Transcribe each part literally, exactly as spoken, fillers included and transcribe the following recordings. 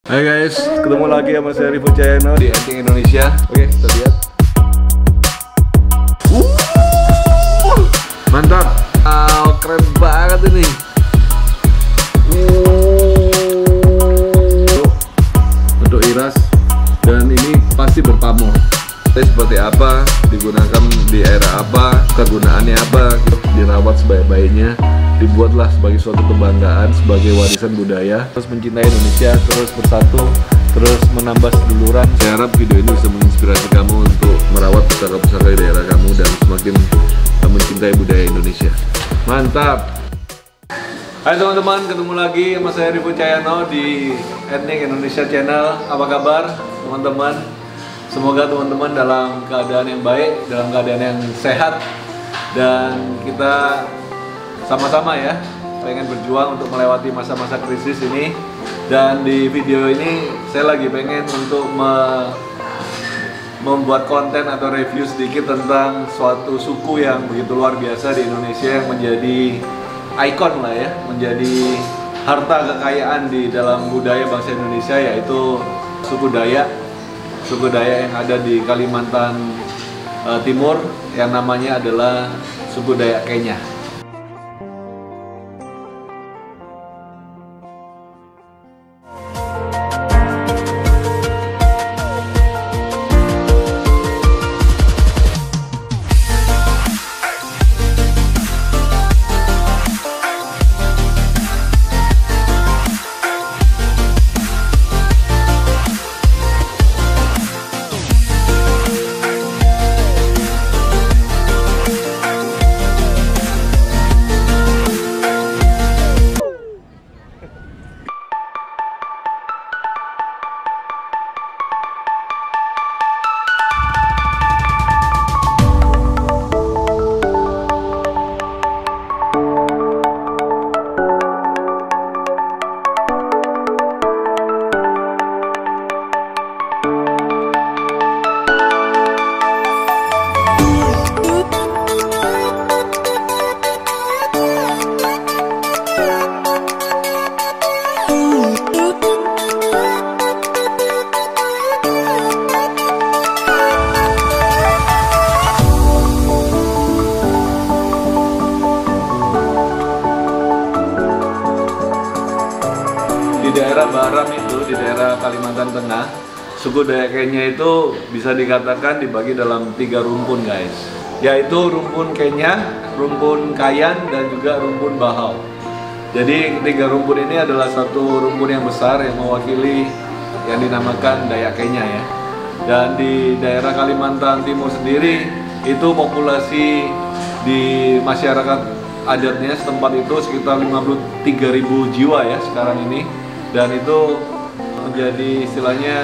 Hai guys, ketemu lagi sama saya Rifo Cayano di Ending Indonesia. Oke, kita lihat. Uh, mantap, wow, keren banget ini. Uh, untuk iras dan ini pasti berpamor. Seperti apa, digunakan di era apa, kegunaannya apa, dirawat sebaik-baiknya, dibuatlah sebagai suatu kebanggaan, sebagai warisan budaya, terus mencintai Indonesia, terus bersatu, terus menambah seduluran. Saya harap video ini bisa menginspirasi kamu untuk merawat pusaka-pusaka di daerah kamu dan semakin mencintai budaya Indonesia. Mantap! Hai teman-teman, ketemu lagi sama saya Rifo Cayano di Ending Indonesia Channel. Apa kabar teman-teman? Semoga teman-teman dalam keadaan yang baik, dalam keadaan yang sehat, dan kita sama-sama ya pengen berjuang untuk melewati masa-masa krisis ini. Dan di video ini saya lagi pengen untuk me membuat konten atau review sedikit tentang suatu suku yang begitu luar biasa di Indonesia, yang menjadi ikon lah ya, menjadi harta kekayaan di dalam budaya bangsa Indonesia, yaitu suku Dayak. Suku Dayak yang ada di Kalimantan uh, Timur, yang namanya adalah suku Dayak Kenya. Di daerah Baram itu, di daerah Kalimantan Tengah, suku Dayak Kenya itu bisa dikatakan dibagi dalam tiga rumpun guys, yaitu rumpun Kenya, rumpun Kayan, dan juga rumpun Bahau. Jadi tiga rumpun ini adalah satu rumpun yang besar yang mewakili yang dinamakan Dayak Kenya ya. Dan di daerah Kalimantan Timur sendiri itu populasi di masyarakat adatnya setempat itu sekitar lima puluh tiga ribu jiwa ya sekarang ini. Dan itu menjadi istilahnya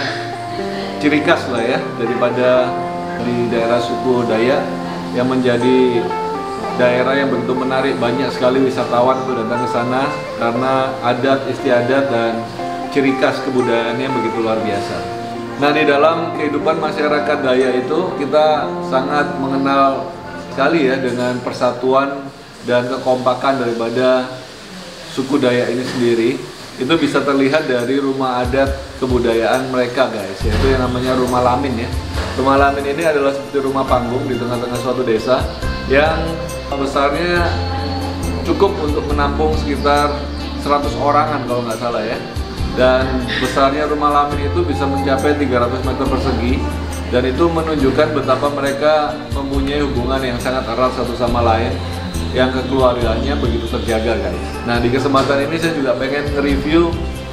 ciri khas lah ya daripada di daerah suku Dayak, yang menjadi daerah yang begitu menarik. Banyak sekali wisatawan untuk datang ke sana karena adat istiadat dan ciri khas kebudayaannya begitu luar biasa. Nah, di dalam kehidupan masyarakat Dayak itu kita sangat mengenal sekali ya dengan persatuan dan kekompakan daripada suku Dayak ini sendiri. Itu bisa terlihat dari rumah adat kebudayaan mereka guys, yaitu yang namanya rumah lamin ya. Rumah lamin ini adalah seperti rumah panggung di tengah-tengah suatu desa yang besarnya cukup untuk menampung sekitar seratus orangan kalau nggak salah ya. Dan besarnya rumah lamin itu bisa mencapai tiga ratus meter persegi, dan itu menunjukkan betapa mereka mempunyai hubungan yang sangat erat satu sama lain, yang kekeluargaannya begitu terjaga guys. Nah, di kesempatan ini saya juga pengen nge-review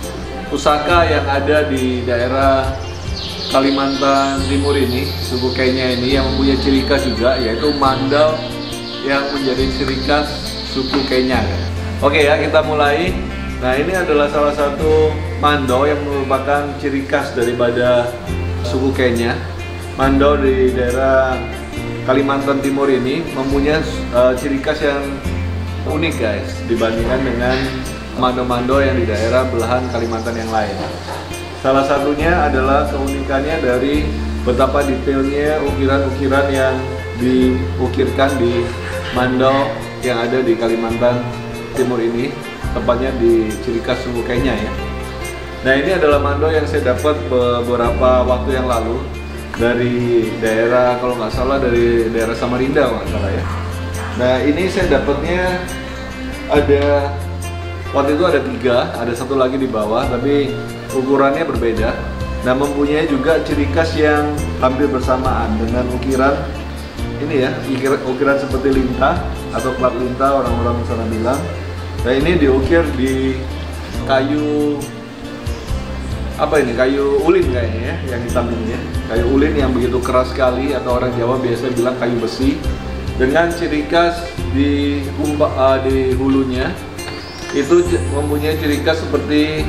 pusaka yang ada di daerah Kalimantan Timur ini, suku Kenya ini, yang mempunyai ciri khas juga, yaitu mandau yang menjadi ciri khas suku Kenya guys. Oke ya, kita mulai. Nah, ini adalah salah satu mandau yang merupakan ciri khas daripada suku Kenya. Mandau di daerah Kalimantan Timur ini mempunyai uh, ciri khas yang unik guys dibandingkan dengan mando-mando yang di daerah belahan Kalimantan yang lain. Salah satunya adalah keunikannya dari betapa detailnya ukiran-ukiran yang diukirkan di mandau yang ada di Kalimantan Timur ini, tepatnya di ciri khas suku Kenya ya. Nah, ini adalah mando yang saya dapat beberapa waktu yang lalu dari daerah, kalau nggak salah dari daerah Samarinda kalau nggak salah ya. Nah, ini saya dapatnya ada, waktu itu ada tiga, ada satu lagi di bawah, tapi ukurannya berbeda. Nah, mempunyai juga ciri khas yang hampir bersamaan dengan ukiran ini ya, ukiran, ukiran seperti lintah atau plat lintah orang-orang sana bilang. Nah, ini diukir di kayu apa ini, kayu ulin kayaknya ya, yang hitam ini ya, kayu ulin yang begitu keras sekali, atau orang Jawa biasa bilang kayu besi, dengan ciri khas di umpa, uh, di hulunya itu mempunyai ciri khas seperti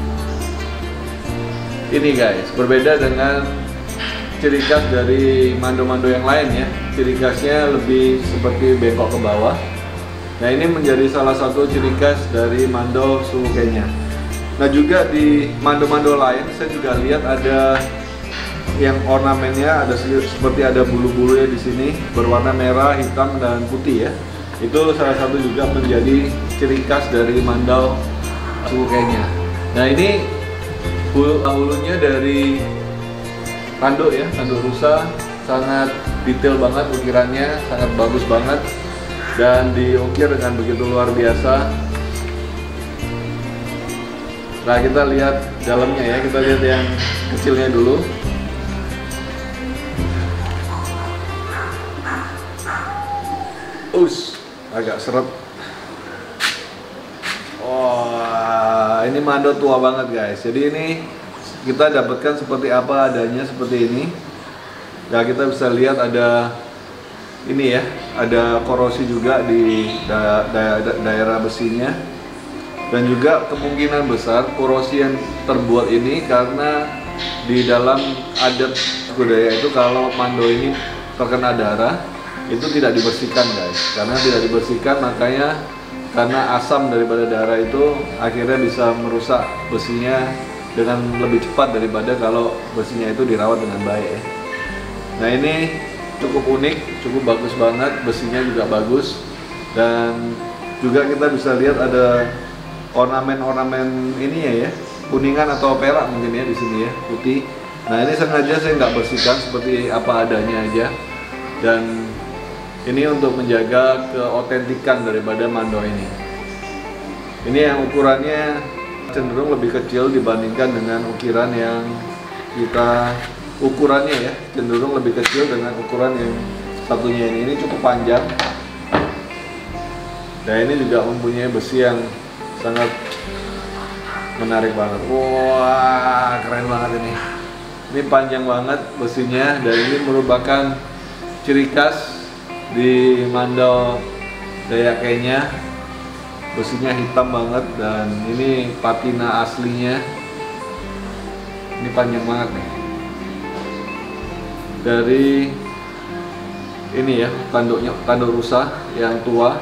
ini guys, berbeda dengan ciri khas dari mando-mando yang lain ya. Ciri khasnya lebih seperti bengkok ke bawah. Nah, ini menjadi salah satu ciri khas dari mando suku Kenya. Nah, juga di mando-mando lain saya juga lihat ada yang ornamennya ada seperti ada bulu-bulunya di sini berwarna merah, hitam dan putih ya. Itu salah satu juga menjadi ciri khas dari mando suku Kenya. Nah, ini hulunya dari tanduk ya, tanduk rusa, sangat detail banget ukirannya, sangat bagus banget dan diukir dengan begitu luar biasa. Nah, kita lihat dalamnya ya, kita lihat yang kecilnya dulu. Us, agak seret. Oh, ini mando tua banget guys. Jadi ini kita dapatkan seperti apa adanya, seperti ini. Nah, kita bisa lihat ada ini ya, ada korosi juga di da da da daerah besinya. Dan juga kemungkinan besar korosi yang terbuat ini karena di dalam adat budaya itu kalau mando ini terkena darah itu tidak dibersihkan guys. Karena tidak dibersihkan makanya karena asam daripada darah itu akhirnya bisa merusak besinya dengan lebih cepat daripada kalau besinya itu dirawat dengan baik ya. Nah, ini cukup unik, cukup bagus banget, besinya juga bagus. Dan juga kita bisa lihat ada ornamen-ornamen ini ya, ya, kuningan atau perak mungkin ya di sini ya, putih. Nah, ini sengaja saya nggak bersihkan, seperti apa adanya aja. Dan ini untuk menjaga keotentikan daripada mando ini. Ini yang ukurannya cenderung lebih kecil dibandingkan dengan ukiran yang kita ukurannya ya, cenderung lebih kecil dengan ukuran yang satunya ini. Ini cukup panjang. Nah, ini juga mempunyai besi yang sangat menarik banget. Wah, keren banget ini. Ini panjang banget besinya dan ini merupakan ciri khas di mando Dayak Kenya. Besinya hitam banget dan ini patina aslinya. Ini panjang banget nih. Dari ini ya, tanduknya, tanduk rusa yang tua.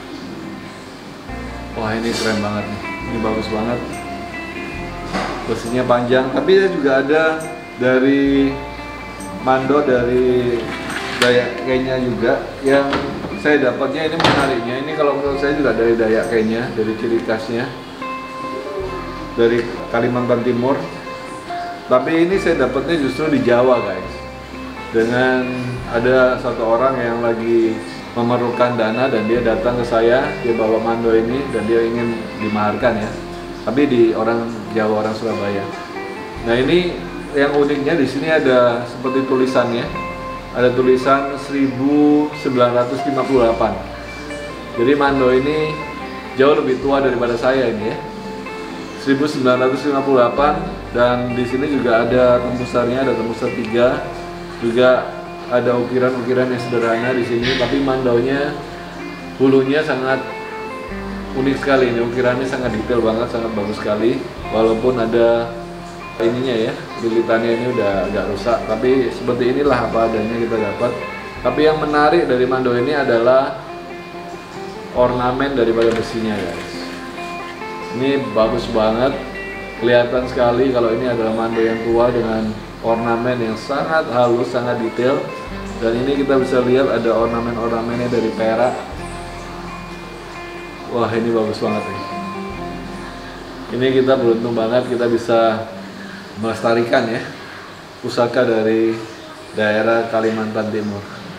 Wah, ini keren banget nih, ini bagus banget. Besinya panjang, tapi juga ada dari mando dari Dayak Kenya juga yang saya dapatnya. Ini menariknya, ini kalau menurut saya juga dari Dayak Kenya, dari ciri khasnya dari Kalimantan Timur. Tapi ini saya dapatnya justru di Jawa guys, dengan ada satu orang yang lagi memerlukan dana dan dia datang ke saya, dia bawa mando ini dan dia ingin dimaharkan ya, tapi di orang Jawa, orang Surabaya. Nah, ini yang uniknya di sini ada seperti tulisannya, ada tulisan seribu sembilan ratus lima puluh delapan. Jadi mando ini jauh lebih tua daripada saya ini ya, seribu sembilan ratus lima puluh delapan. Dan di sini juga ada tembusannya, ada tembusar tiga, juga ada ukiran-ukiran yang sederhana di sini, tapi mandonya, hulunya sangat unik sekali. Ini ukirannya sangat detail banget, sangat bagus sekali. Walaupun ada ininya ya, lilitannya ini udah agak rusak, tapi seperti inilah apa adanya kita dapat. Tapi yang menarik dari mando ini adalah ornamen daripada besinya guys. Ini bagus banget, kelihatan sekali kalau ini adalah mando yang tua dengan ornamen yang sangat halus, sangat detail. Dan ini kita bisa lihat ada ornamen-ornamennya dari perak. Wah, ini bagus banget nih. Ini kita beruntung banget kita bisa melestarikan ya pusaka dari daerah Kalimantan Timur.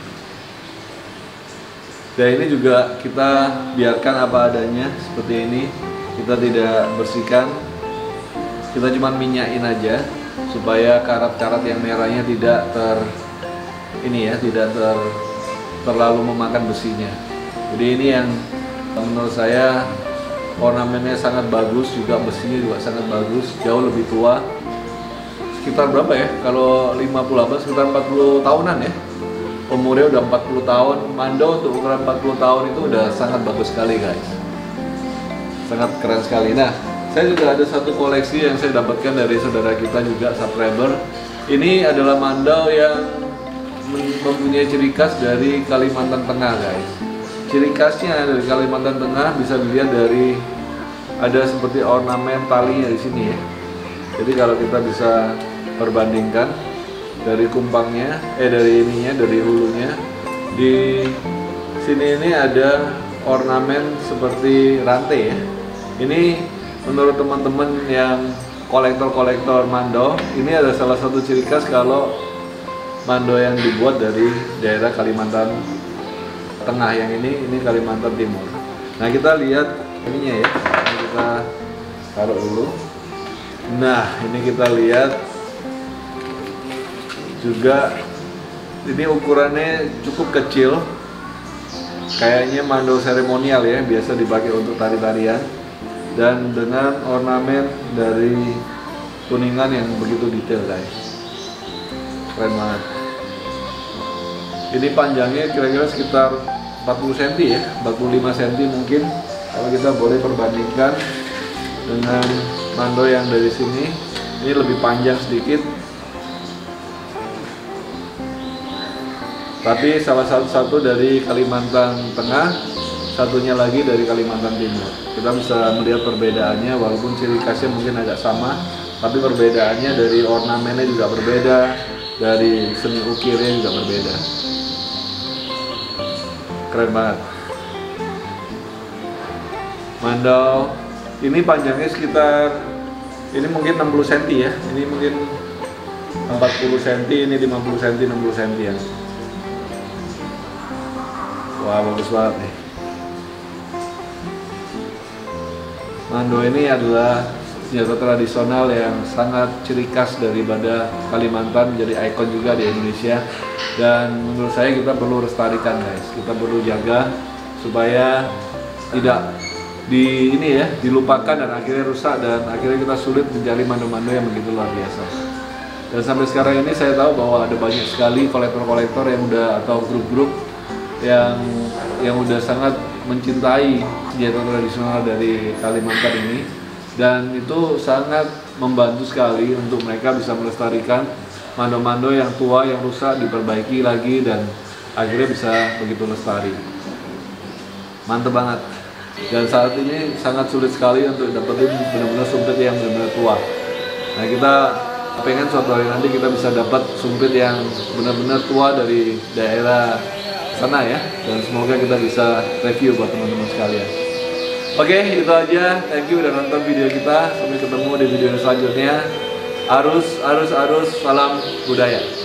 Dan ini juga kita biarkan apa adanya seperti ini. Kita tidak bersihkan, kita cuma minyakin aja supaya karat-karat yang merahnya tidak ter ini ya, tidak ter terlalu memakan besinya. Jadi ini yang menurut saya ornamennya sangat bagus, juga besinya juga sangat bagus, jauh lebih tua. Sekitar berapa ya? Kalau lima puluh delapan sekitar empat puluh tahunan ya. Umurnya udah empat puluh tahun. Mando untuk ukuran empat puluh tahun itu udah sangat bagus sekali, guys. Sangat keren sekali. Nah, saya juga ada satu koleksi yang saya dapatkan dari saudara kita juga, subscriber. Ini adalah mandau yang mempunyai ciri khas dari Kalimantan Tengah, guys. Ciri khasnya dari Kalimantan Tengah bisa dilihat dari ada seperti ornamen talinya di sini ya. Jadi kalau kita bisa perbandingkan dari kumpangnya, eh dari ininya, dari hulunya, di sini ini ada ornamen seperti rantai ya. Ini menurut teman-teman yang kolektor-kolektor mandau, ini ada salah satu ciri khas kalau mandau yang dibuat dari daerah Kalimantan Tengah. Yang ini ini Kalimantan Timur. Nah, kita lihat ininya ya. Ini kita taruh dulu. Nah, ini kita lihat juga, ini ukurannya cukup kecil, kayaknya mandau seremonial ya, biasa dipakai untuk tari-tarian, dan dengan ornamen dari kuningan yang begitu detail, guys. Keren banget. Ini panjangnya kira-kira sekitar empat puluh sentimeter ya, empat puluh lima sentimeter mungkin kalau kita boleh perbandingkan dengan mandau yang dari sini. Ini lebih panjang sedikit, tapi salah satu-satu dari Kalimantan Tengah, satunya lagi dari Kalimantan Timur. Kita bisa melihat perbedaannya, walaupun ciri khasnya mungkin agak sama, tapi perbedaannya dari ornamennya juga berbeda, dari seni ukirnya juga berbeda. Keren banget. Mandau ini panjangnya sekitar, ini mungkin enam puluh sentimeter ya, ini mungkin empat puluh sentimeter, ini lima puluh sentimeter, enam puluh sentimeter ya. Wah, bagus banget nih. Mandau ini adalah senjata tradisional yang sangat ciri khas daripada Kalimantan, menjadi ikon juga di Indonesia. Dan menurut saya kita perlu lestarikan, guys. Kita perlu jaga supaya tidak di ini ya, dilupakan dan akhirnya rusak, dan akhirnya kita sulit mencari mandau-mandau yang begitu luar biasa. Dan sampai sekarang ini saya tahu bahwa ada banyak sekali kolektor-kolektor yang udah, atau grup-grup yang yang udah sangat mencintai senjata tradisional dari Kalimantan ini, dan itu sangat membantu sekali untuk mereka bisa melestarikan mandau-mandau yang tua, yang rusak, diperbaiki lagi, dan akhirnya bisa begitu lestari. Mantep banget. Dan saat ini sangat sulit sekali untuk dapetin benar-benar sumpit yang benar-benar tua. Nah, kita pengen suatu hari nanti kita bisa dapat sumpit yang benar-benar tua dari daerah sana ya, dan semoga kita bisa review buat teman-teman sekalian. Oke, itu aja. Thank you udah nonton video kita. Sampai ketemu di video selanjutnya. Arus, arus, arus. Salam budaya.